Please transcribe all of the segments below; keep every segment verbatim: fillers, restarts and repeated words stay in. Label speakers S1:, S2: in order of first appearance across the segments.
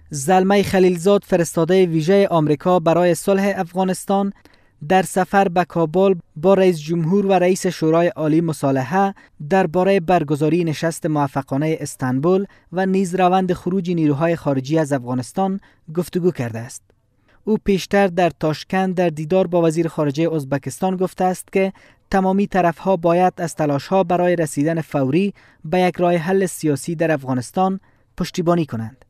S1: زلمه خلیلزاد، فرستاده ویژه آمریکا برای صلح افغانستان، در سفر به کابل با رئیس جمهور و رئیس شورای عالی مصالحه درباره برگزاری نشست موفقانه استانبول و نیز روند خروج نیروهای خارجی از افغانستان گفتگو کرده است. او پیشتر در تاشکند در دیدار با وزیر خارجه ازبکستان گفته است که تمامی طرفها باید از تلاش‌ها برای رسیدن فوری به یک راه حل سیاسی در افغانستان پشتیبانی کنند.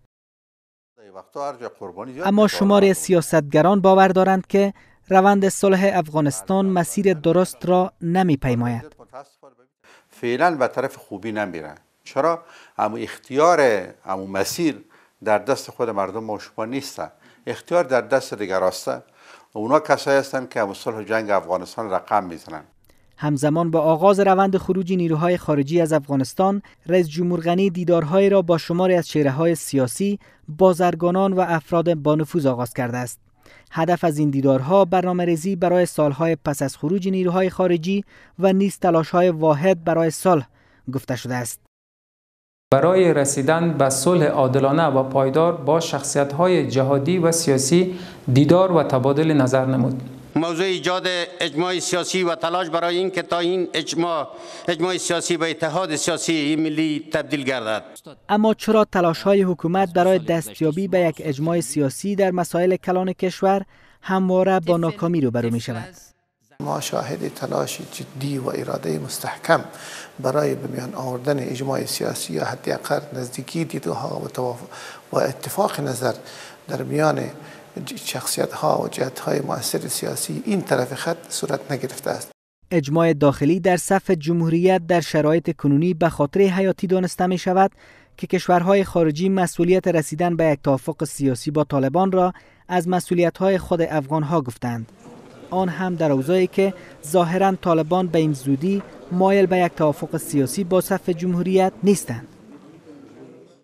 S1: اما شماری سیاستگران باور دارند که روند صلح افغانستان مسیر درست را نمی‌پیماید.
S2: فعلا به طرف خوبی نمیره. چرا؟ اما اختیار اما مسیر در دست خود مردم و شما نیست. اختیار در دست دیگر است. اونا کسایی هستند که صلح جنگ افغانستان رقم میزنن.
S1: همزمان با آغاز روند خروج نیروهای خارجی از افغانستان، رئیس جمهور غنی دیدارهای را با شماری از چهره‌های سیاسی، بازرگانان و افراد با نفوذ آغاز کرده است. هدف از این دیدارها برنامه‌ریزی برای سالهای پس از خروج نیروهای خارجی و نیز تلاش‌های واحد برای صلح گفته شده است.
S3: برای رسیدن به صلح عادلانه و پایدار با شخصیت‌های جهادی و سیاسی دیدار و تبادل نظر نمود.
S4: موضوع ایجاد اجماع سیاسی و تلاش برای این که تا این اجماع اجماع سیاسی به اتحاد سیاسی ملی تبدیل گردد.
S1: اما چرا تلاش‌های حکومت برای دستیابی به یک اجماع سیاسی در مسائل کلان کشور همواره با ناکامی روبرو می‌شود؟
S5: ما شاهد تلاش جدی و اراده مستحکم برای به میان آوردن اجماع سیاسی یا حداقل نزدیکی دیدگاه‌ها و توافق و اتفاق نظر در میان شخصیت‌ها و جهت‌های مؤثر سیاسی این طرف خط صورت نگرفته است.
S1: اجماع داخلی در صف جمهوریت در شرایط کنونی به خاطر حیاتی دانسته می شود که کشورهای خارجی مسئولیت رسیدن به یک توافق سیاسی با طالبان را از مسئولیت‌های خود افغان‌ها گفتند. آن هم در اوضاعی که ظاهراً طالبان به این زودی مایل به یک توافق سیاسی با صف جمهوریت نیستند.